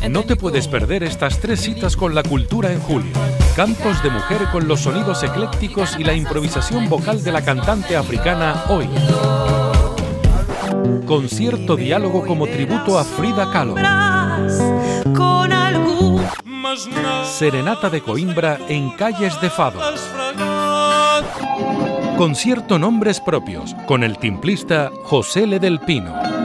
No te puedes perder estas 3 citas con la cultura en julio. Cantos de mujer con los sonidos eclécticos y la improvisación vocal de la cantante africana Oi. Concierto diálogo como tributo a Frida Kahlo. Serenata de Coimbra en Calles de Fado. Concierto Nombres Propios con el timplista José Le del Pino.